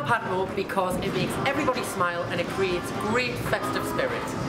panto because it makes everybody smile and it creates great festive spirit.